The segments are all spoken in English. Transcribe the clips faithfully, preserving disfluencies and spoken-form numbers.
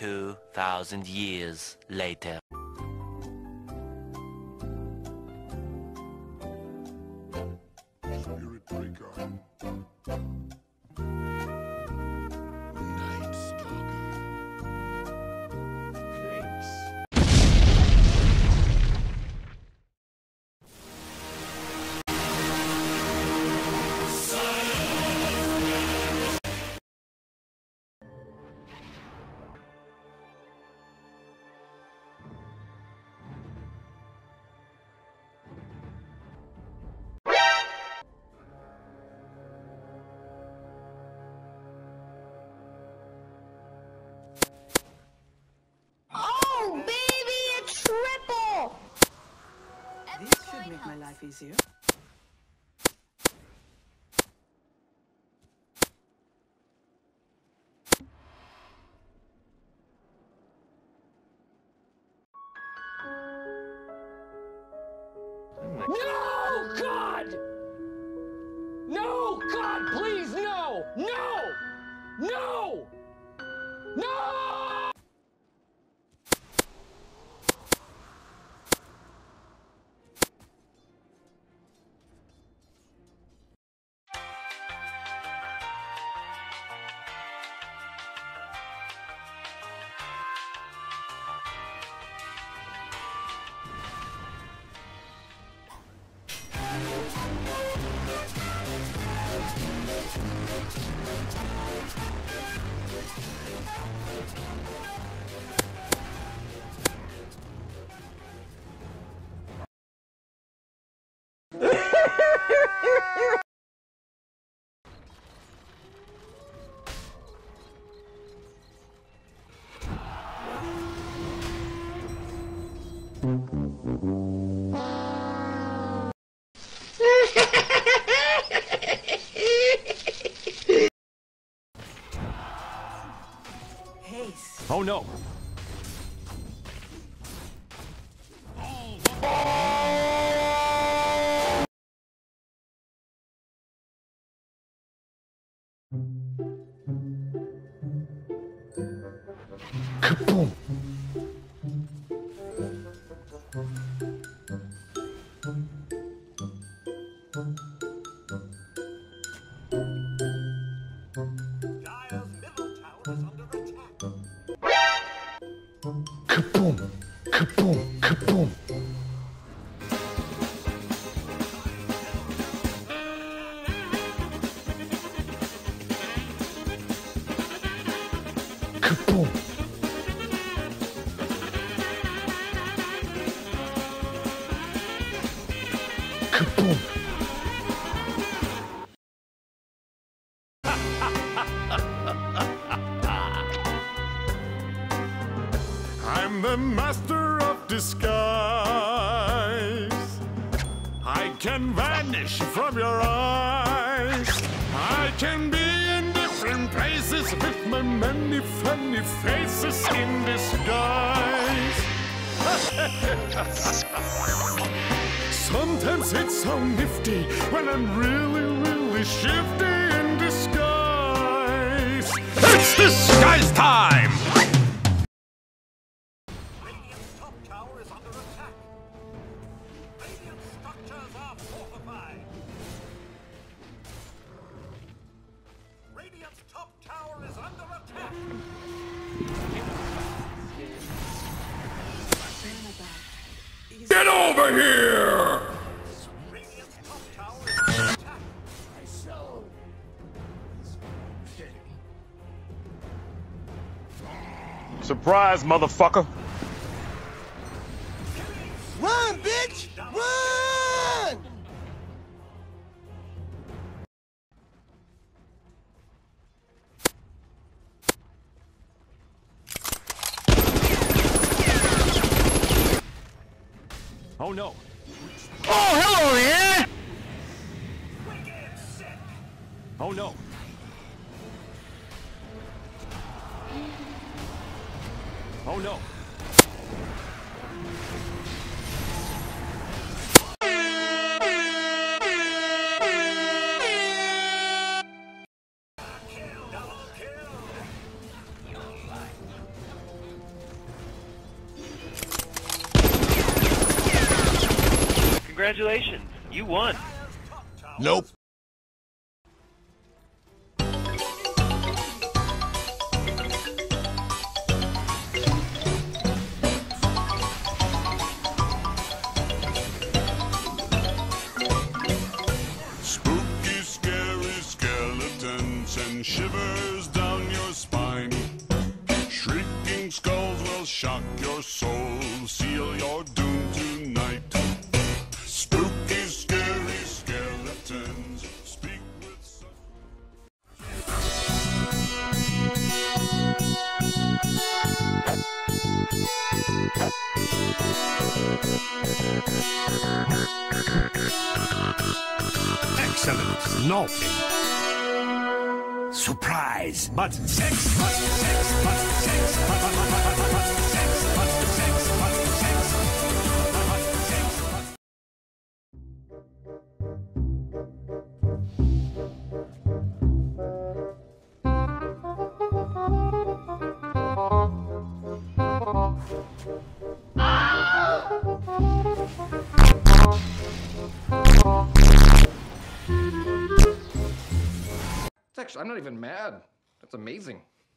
Two thousand years later. Spirit Breaker. Night Stalker. Thanks. This should make my life easier. No, God! No, God, please, no! No! No! No! Haste. Oh no! Kaboom! Kaboom! Kaboom! Kaboom! Kaboom! Kaboom! I'm the master of disguise. I can vanish from your eyes. I can be in different places with my many funny faces in disguise. Sometimes it's so nifty when I'm really, really shifty in disguise. It's disguise time! Radiant's top tower is under attack. Radiant structures are fortified. Radiant's top tower is under attack. Get over here! Radiant's top tower is under attack. Surprise, motherfucker! Run, bitch! Run! Oh no! Oh, hello there! Wicked sick. Oh no! Oh no! Congratulations, you won. Nope. Spooky, scary skeletons and shivers down your spine. Shrieking skulls will shock your soul, seal your doom tonight. Spooky, scary skeletons speak with such... Excellent. Naughty. Surprise. But sex, but sex, but sex, but, but, but, but, but, but, sex, but sex, but sex, but, but, sex, but... It's actually, I'm not even mad. That's amazing.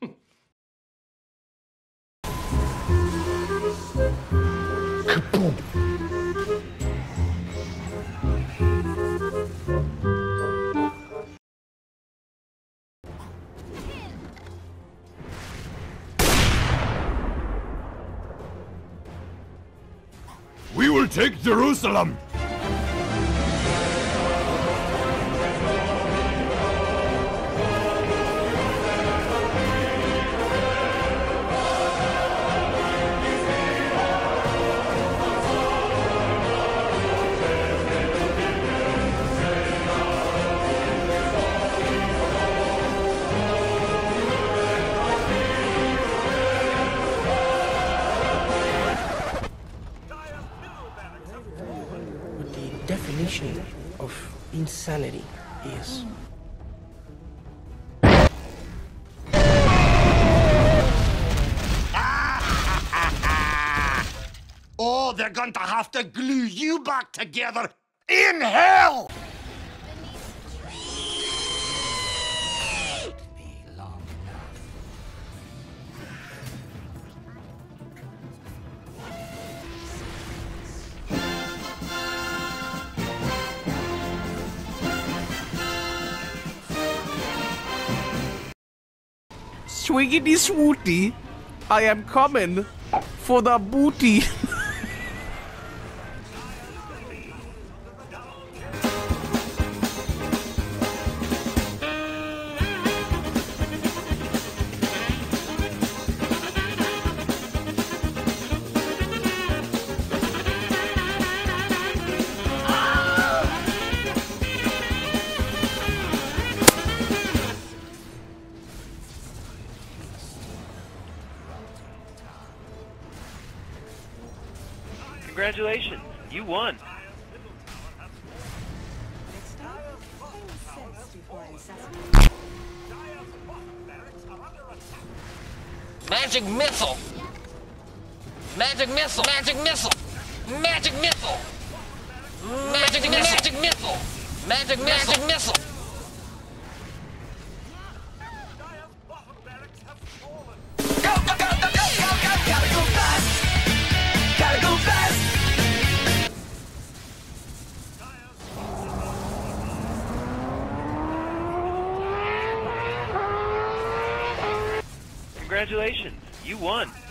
We will take Jerusalem! What the definition of insanity is. Oh, they're going to have to glue you back together in hell! Swiggity swooty, I am coming for the booty. Congratulations, you won. Next time, think sense before I assassinate. Magic missile! Magic missile! Magic missile! Magic missile! Magic missile! Magic missile! Magic magic missile! Go, go, go, go, go, go, go! Gotta go fast! Gotta go fast! Congratulations, you won.